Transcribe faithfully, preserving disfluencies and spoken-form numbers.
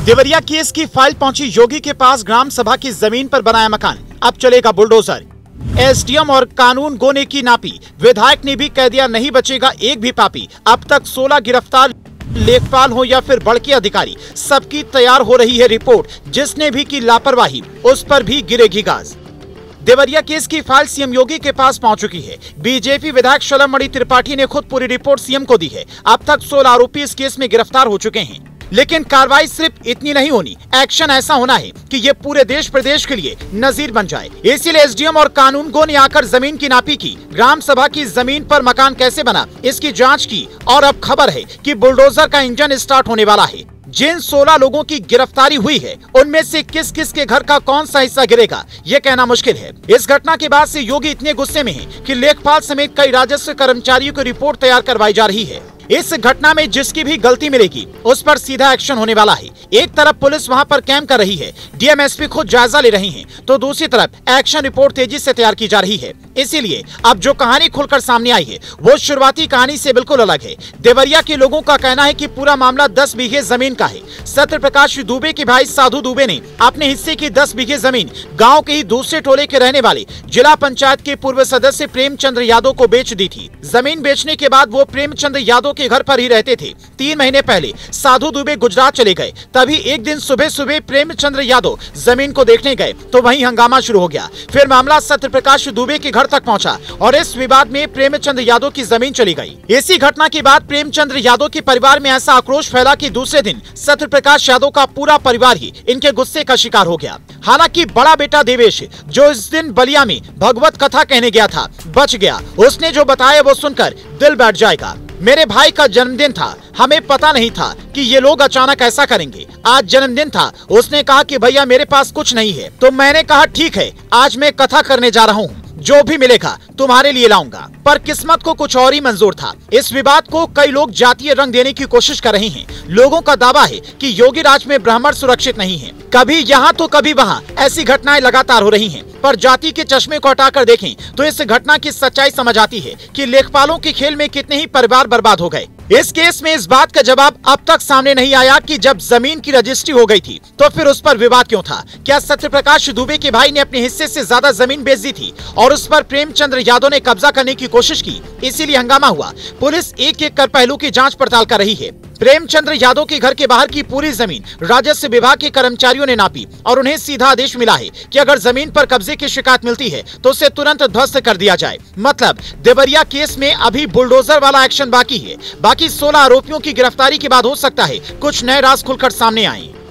Deoria case की file पहुंची योगी के पास। ग्राम सभा की जमीन पर बनाया मकान, अब चलेगा बुलडोजर। एसडीएम और कानून गो ने की नापी, विधायक ने भी कह दिया नहीं बचेगा एक भी पापी। अब तक सोलह गिरफ्तार, लेखपाल हो या फिर बड़के अधिकारी, सबकी तैयार हो रही है रिपोर्ट। जिसने भी की लापरवाही उस पर भी गिरेगी गाज। देवरिया केस की फाइल सीएम योगी के पास पहुंच चुकी है। बीजेपी विधायक शलभमणि त्रिपाठी ने खुद पूरी रिपोर्ट सीएम को दी है। अब तक सोलह आरोपी इस केस में गिरफ्तार हो चुके हैं, लेकिन कार्रवाई सिर्फ इतनी नहीं होनी, एक्शन ऐसा होना है कि ये पूरे देश प्रदेश के लिए नजीर बन जाए। इसीलिए एसडीएम और कानून गो ने आकर जमीन की नापी की, ग्राम सभा की जमीन पर मकान कैसे बना इसकी जांच की, और अब खबर है कि बुलडोजर का इंजन स्टार्ट होने वाला है। जिन सोलह लोगों की गिरफ्तारी हुई है, उनमें से किस किस के घर का कौन सा हिस्सा गिरेगा ये कहना मुश्किल है। इस घटना के बाद से योगी इतने गुस्से में हैं कि लेखपाल समेत कई राजस्व कर्मचारियों की रिपोर्ट तैयार करवाई जा रही है। इस घटना में जिसकी भी गलती मिलेगी उस पर सीधा एक्शन होने वाला है। एक तरफ पुलिस वहां पर कैंप कर रही है, डीएम एसपी खुद जायजा ले रही हैं, तो दूसरी तरफ एक्शन रिपोर्ट तेजी से तैयार की जा रही है। इसीलिए अब जो कहानी खुलकर सामने आई है वो शुरुआती कहानी से बिल्कुल अलग है। देवरिया के लोगों का कहना है कि पूरा मामला दस बीघे जमीन का है। सत्य प्रकाश दुबे के भाई साधु दुबे ने अपने हिस्से की दस बीघे जमीन गाँव के ही दूसरे टोले के रहने वाले जिला पंचायत के पूर्व सदस्य प्रेमचंद्र यादव को बेच दी थी। जमीन बेचने के बाद वो प्रेमचंद्र यादव के घर पर ही रहते थे। तीन महीने पहले साधु दुबे गुजरात चले गए, तभी एक दिन सुबह सुबह प्रेमचंद्र यादव जमीन को देखने गए तो वहीं हंगामा शुरू हो गया। फिर मामला सत्य प्रकाश दुबे के घर तक पहुंचा और इस विवाद में प्रेमचंद्र यादव की जमीन चली गई। इसी घटना के बाद प्रेमचंद्र यादव के परिवार में ऐसा आक्रोश फैला कि दूसरे दिन सत्य प्रकाश यादव का पूरा परिवार ही इनके गुस्से का शिकार हो गया। हालांकि बड़ा बेटा देवेश, जो इस दिन बलिया में भगवत कथा कहने गया था, बच गया। उसने जो बताया वो सुनकर दिल बैठ जाएगा। मेरे भाई का जन्मदिन था, हमें पता नहीं था कि ये लोग अचानक ऐसा करेंगे। आज जन्मदिन था, उसने कहा कि भैया मेरे पास कुछ नहीं है, तो मैंने कहा ठीक है, आज मैं कथा करने जा रहा हूँ, जो भी मिलेगा तुम्हारे लिए लाऊंगा। पर किस्मत को कुछ और ही मंजूर था। इस विवाद को कई लोग जातीय रंग देने की कोशिश कर रहे हैं। लोगों का दावा है कि योगी राज में ब्राह्मण सुरक्षित नहीं है। कभी यहाँ तो कभी वहाँ ऐसी घटनाएं लगातार हो रही हैं। पर जाति के चश्मे को हटाकर देखें तो इस घटना की सच्चाई समझ आती है कि लेखपालों के खेल में कितने ही परिवार बर्बाद हो गए। इस केस में इस बात का जवाब अब तक सामने नहीं आया कि जब जमीन की रजिस्ट्री हो गई थी तो फिर उस पर विवाद क्यों था। क्या सत्य प्रकाश दुबे के भाई ने अपने हिस्से से ज्यादा जमीन बेच दी थी और उस पर प्रेमचंद्र यादव ने कब्जा करने की कोशिश की, इसीलिए हंगामा हुआ। पुलिस एक एक कर पहलू की जांच पड़ताल कर रही है। प्रेमचंद्र यादव के घर के बाहर की पूरी जमीन राजस्व विभाग के कर्मचारियों ने नापी और उन्हें सीधा आदेश मिला है कि अगर जमीन पर कब्जे की शिकायत मिलती है तो उसे तुरंत ध्वस्त कर दिया जाए। मतलब देवरिया केस में अभी बुलडोजर वाला एक्शन बाकी है। बाकी सोलह आरोपियों की गिरफ्तारी के बाद हो सकता है कुछ नए राज खुलकर सामने आए।